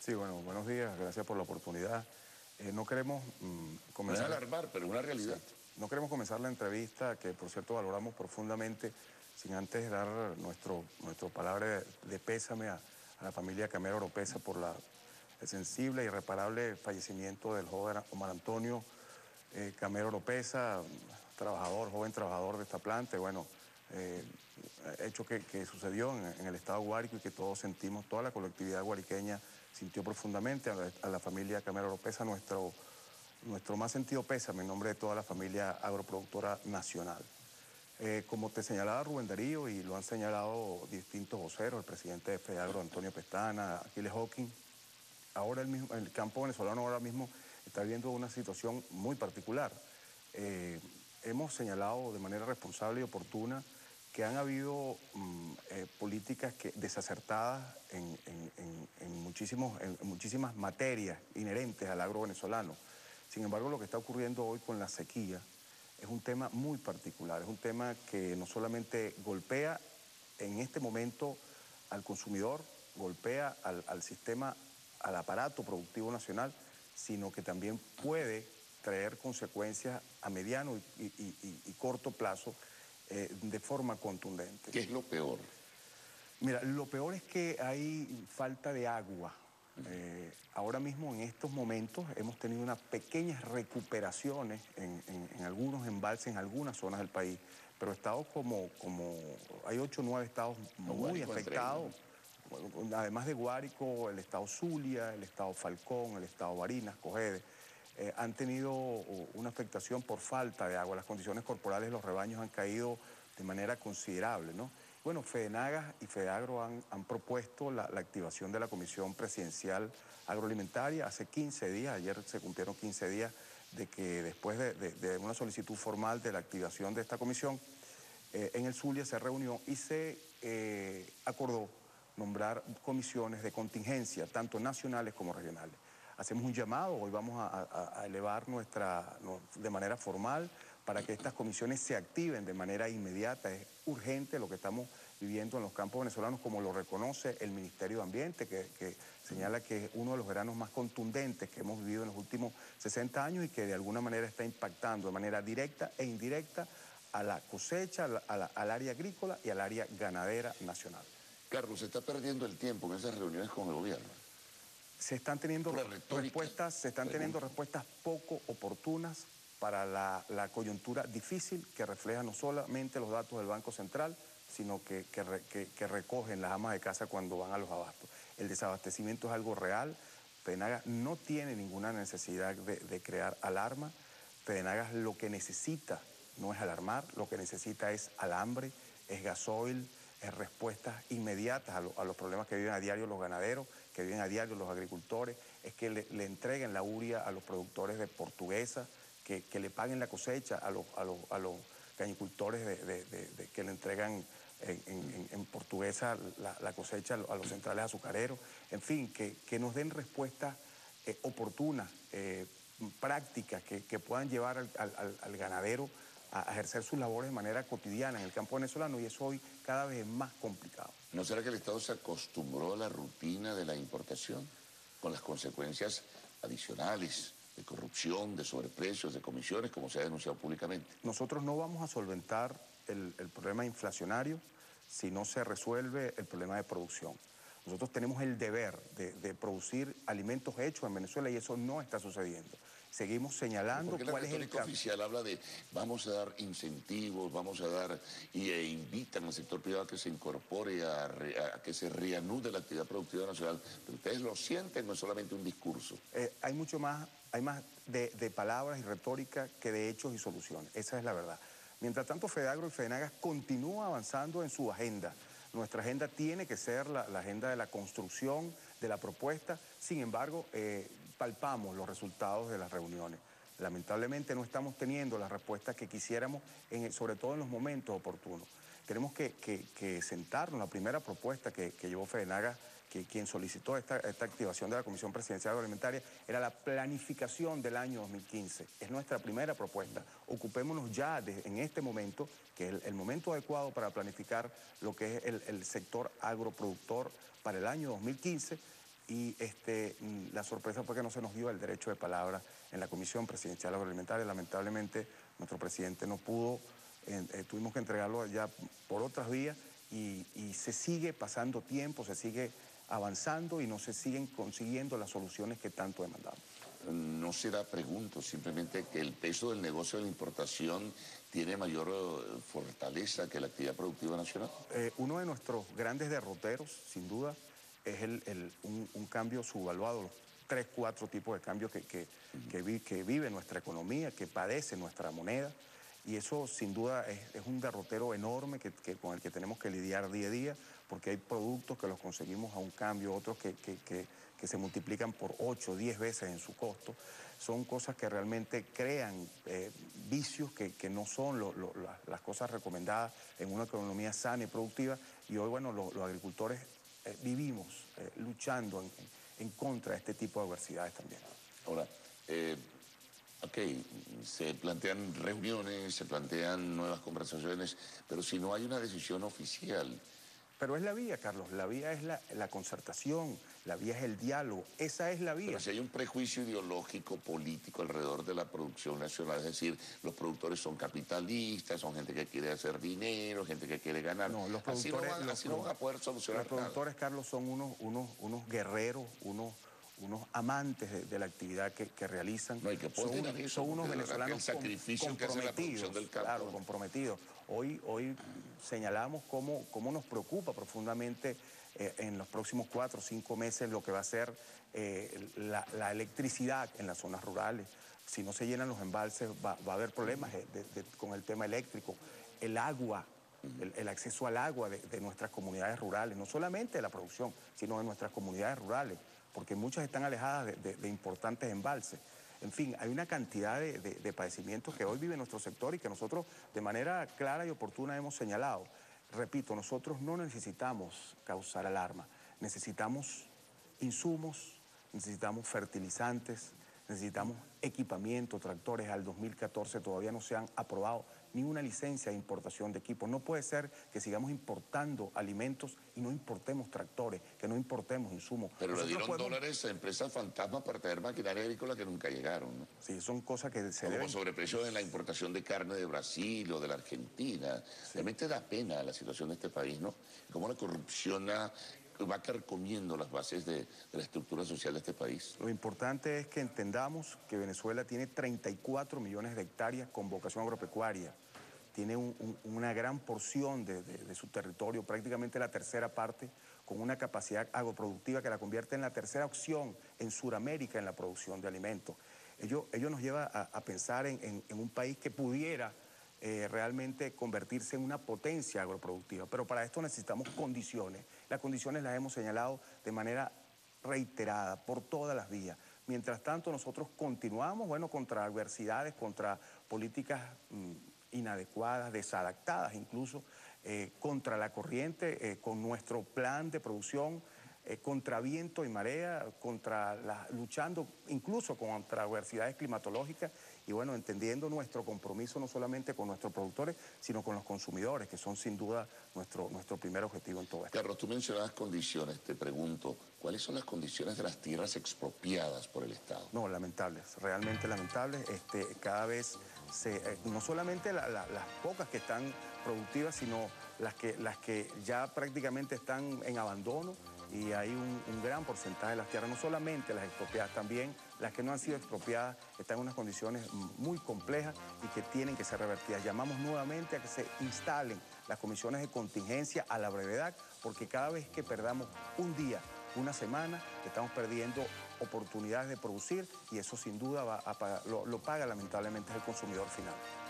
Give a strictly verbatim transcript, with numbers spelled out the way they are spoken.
Sí, bueno, buenos días, gracias por la oportunidad. Eh, no queremos mm, No es comenzar... alarmar, pero una realidad. Sí, no queremos comenzar la entrevista, que por cierto valoramos profundamente, sin antes dar nuestro, nuestro palabra de, de pésame a, a la familia Camero Oropesa por la, el sensible e irreparable fallecimiento del joven Omar Antonio eh, Camero Oropesa, trabajador, joven trabajador de esta planta. Y bueno, eh, hecho que, que sucedió en, en el estado de Guárico y que todos sentimos, toda la colectividad guariqueña sintió profundamente. A la, a la familia Camero Oropesa nuestro, nuestro más sentido pésame en nombre de toda la familia agroproductora nacional. Eh, como te señalaba Rubén Darío y lo han señalado distintos voceros, el presidente de FEAGRO, Antonio Pestana, Aquiles Hawking, ahora el, mismo, el campo venezolano ahora mismo está viviendo una situación muy particular. Eh, hemos señalado de manera responsable y oportuna que han habido mm, eh, políticas que, desacertadas en, en, en, en, muchísimos, en, en muchísimas materias inherentes al agro venezolano. Sin embargo, lo que está ocurriendo hoy con la sequía es un tema muy particular, es un tema que no solamente golpea en este momento al consumidor, golpea al, al sistema, al aparato productivo nacional, sino que también puede traer consecuencias a mediano y, y, y, y corto plazo eh, de forma contundente. ¿Qué es lo peor? Mira, lo peor es que hay falta de agua. Eh, ahora mismo, en estos momentos, hemos tenido unas pequeñas recuperaciones en, en, en algunos embalses, en algunas zonas del país, pero estados como, como hay ocho o nueve estados muy Guárico entre ellos, afectados, además de Guárico, el estado Zulia, el estado Falcón, el estado Barinas, Cogede, eh, han tenido una afectación por falta de agua. Las condiciones corporales de los rebaños han caído de manera considerable, ¿no? Bueno, FEDENAGAS y FEDEAGRO han, han propuesto la, la activación de la Comisión Presidencial Agroalimentaria hace quince días, ayer se cumplieron quince días de que después de, de, de una solicitud formal de la activación de esta comisión, eh, en el Zulia se reunió y se eh, acordó nombrar comisiones de contingencia, tanto nacionales como regionales. Hacemos un llamado, hoy vamos a, a, a elevar nuestra, no, de manera formal para que estas comisiones se activen de manera inmediata. Es urgente lo que estamos viviendo en los campos venezolanos, como lo reconoce el Ministerio de Ambiente, que, que señala que es uno de los veranos más contundentes que hemos vivido en los últimos sesenta años y que de alguna manera está impactando de manera directa e indirecta a la cosecha, a la, a la, al área agrícola y al área ganadera nacional. Carlos, se está perdiendo el tiempo en esas reuniones con el gobierno. Se están teniendo respuestas, se están teniendo respuestas poco oportunas para la, la coyuntura difícil que refleja no solamente los datos del Banco Central, sino que, que, que, que recogen las amas de casa cuando van a los abastos. El desabastecimiento es algo real. FEDENAGAS no tiene ninguna necesidad de, de crear alarma. FEDENAGAS lo que necesita no es alarmar, lo que necesita es alambre, es gasoil, es respuestas inmediatas a, lo, a los problemas que viven a diario los ganaderos, que viven a diario los agricultores, es que le, le entreguen la uria a los productores de Portuguesa, que, que le paguen la cosecha a los, a los, a los cañicultores de, de, de, de, que le entregan en, en, en Portuguesa la, la cosecha a los centrales azucareros, en fin, que, que nos den respuestas eh, oportunas, eh, prácticas, que, que puedan llevar al, al, al ganadero a ejercer sus labores de manera cotidiana en el campo venezolano, y eso hoy cada vez es más complicado. ¿No será que el Estado se acostumbró a la rutina de la importación con las consecuencias adicionales de corrupción, de sobreprecios, de comisiones, como se ha denunciado públicamente? Nosotros no vamos a solventar el, el problema inflacionario si no se resuelve el problema de producción. Nosotros tenemos el deber de, de producir alimentos hechos en Venezuela y eso no está sucediendo. Seguimos señalando cuál es el retórica oficial habla de vamos a dar incentivos, vamos a dar y e invitan al sector privado a que se incorpore, a, re, a que se reanude la actividad productiva nacional? Pero ustedes lo sienten, no es solamente un discurso. Eh, hay mucho más, hay más de, de palabras y retórica que de hechos y soluciones. Esa es la verdad. Mientras tanto, FEDEAGRO y FEDENAGAS continúan avanzando en su agenda. Nuestra agenda tiene que ser la, la agenda de la construcción, de la propuesta. Sin embargo, eh, palpamos los resultados de las reuniones. Lamentablemente no estamos teniendo las respuestas que quisiéramos, en, sobre todo en los momentos oportunos. Tenemos que, que, que sentarnos. La primera propuesta que, que llevó FEDENAGAS, que quien solicitó esta, esta activación de la Comisión Presidencial Agroalimentaria, era la planificación del año dos mil quince. Es nuestra primera propuesta. Ocupémonos ya de, en este momento, que es el, el momento adecuado para planificar lo que es el, el sector agroproductor para el año dos mil quince, y este, la sorpresa fue que no se nos dio el derecho de palabra en la Comisión Presidencial Agroalimentaria. Lamentablemente nuestro presidente no pudo, eh, eh, tuvimos que entregarlo ya por otras vías y, y se sigue pasando tiempo, se sigue avanzando y no se siguen consiguiendo las soluciones que tanto demandamos. No será, pregunto, simplemente que el peso del negocio de la importación tiene mayor uh, fortaleza que la actividad productiva nacional. Eh, uno de nuestros grandes derroteros, sin duda, es el, el, un, un cambio subvaluado, los tres, cuatro tipos de cambios que, que, uh-huh. que, vi, que vive nuestra economía, que padece nuestra moneda. Y eso sin duda es, es un derrotero enorme que, que, con el que tenemos que lidiar día a día, porque hay productos que los conseguimos a un cambio, otros que, que, que, que se multiplican por ocho, diez veces en su costo. Son cosas que realmente crean eh, vicios que, que no son lo, lo, la, las cosas recomendadas en una economía sana y productiva. Y hoy, bueno, lo, los agricultores eh, vivimos eh, luchando en, en contra de este tipo de adversidades también. Ahora, eh... Ok, se plantean reuniones, se plantean nuevas conversaciones, pero si no hay una decisión oficial. Pero es la vía, Carlos, la vía es la, la concertación, la vía es el diálogo, esa es la vía. Pero si hay un prejuicio ideológico, político alrededor de la producción nacional, es decir, los productores son capitalistas, son gente que quiere hacer dinero, gente que quiere ganar. No, los así no van, los, así no van a poder solucionar Los productores, nada. Carlos, son unos, unos, unos guerreros, unos... unos amantes de, de la actividad que, que realizan. No hay que son, un, eso, son unos venezolanos el sacrificio com, que hace la producción del campo. Claro, comprometidos. Hoy, hoy señalamos cómo, cómo nos preocupa profundamente eh, en los próximos cuatro o cinco meses lo que va a ser eh, la, la electricidad en las zonas rurales. Si no se llenan los embalses va, va a haber problemas de, de, de, con el tema eléctrico. El agua, el, el acceso al agua de, de nuestras comunidades rurales, no solamente de la producción, sino de nuestras comunidades rurales, porque muchas están alejadas de, de, de importantes embalses. En fin, hay una cantidad de, de, de padecimientos que hoy vive nuestro sector y que nosotros de manera clara y oportuna hemos señalado. Repito, nosotros no necesitamos causar alarma, necesitamos insumos, necesitamos fertilizantes, necesitamos equipamiento, tractores. Al dos mil catorce todavía no se han aprobado ni una licencia de importación de equipos. No puede ser que sigamos importando alimentos y no importemos tractores, que no importemos insumos. Pero Nosotros le dieron podemos... dólares a empresas fantasmas para traer maquinaria agrícola que nunca llegaron, ¿no? Sí, son cosas que se Como deben... sobreprecio en la importación de carne de Brasil o de la Argentina. Sí. Realmente da pena la situación de este país, ¿no? Cómo la corrupción ha... va carcomiendo las bases de, de la estructura social de este país. Lo importante es que entendamos que Venezuela tiene treinta y cuatro millones de hectáreas con vocación agropecuaria. Tiene un, un, una gran porción de, de, de su territorio, prácticamente la tercera parte, con una capacidad agroproductiva que la convierte en la tercera opción en Sudamérica en la producción de alimentos. Ello, ello nos lleva a, a pensar en, en, en un país que pudiera eh, realmente convertirse en una potencia agroproductiva, pero para esto necesitamos condiciones. Las condiciones las hemos señalado de manera reiterada por todas las vías. Mientras tanto, nosotros continuamos, bueno, contra adversidades, contra políticas mmm, inadecuadas, desadaptadas incluso, eh, contra la corriente, eh, con nuestro plan de producción, eh, contra viento y marea, contra la, luchando incluso contra adversidades climatológicas y bueno, entendiendo nuestro compromiso no solamente con nuestros productores, sino con los consumidores, que son sin duda nuestro, nuestro primer objetivo en todo esto. Carlos, tú mencionabas condiciones, te pregunto, ¿cuáles son las condiciones de las tierras expropiadas por el Estado? No, lamentables, realmente lamentables. Este, cada vez, se, eh, no solamente la, la, las pocas que están productivas, sino las que, las que ya prácticamente están en abandono, y hay un, un gran porcentaje de las tierras, no solamente las expropiadas, también las que no han sido expropiadas están en unas condiciones muy complejas y que tienen que ser revertidas. Llamamos nuevamente a que se instalen las comisiones de contingencia a la brevedad, porque cada vez que perdamos un día, una semana, estamos perdiendo oportunidades de producir y eso sin duda va a pagar, lo, lo paga lamentablemente el consumidor final.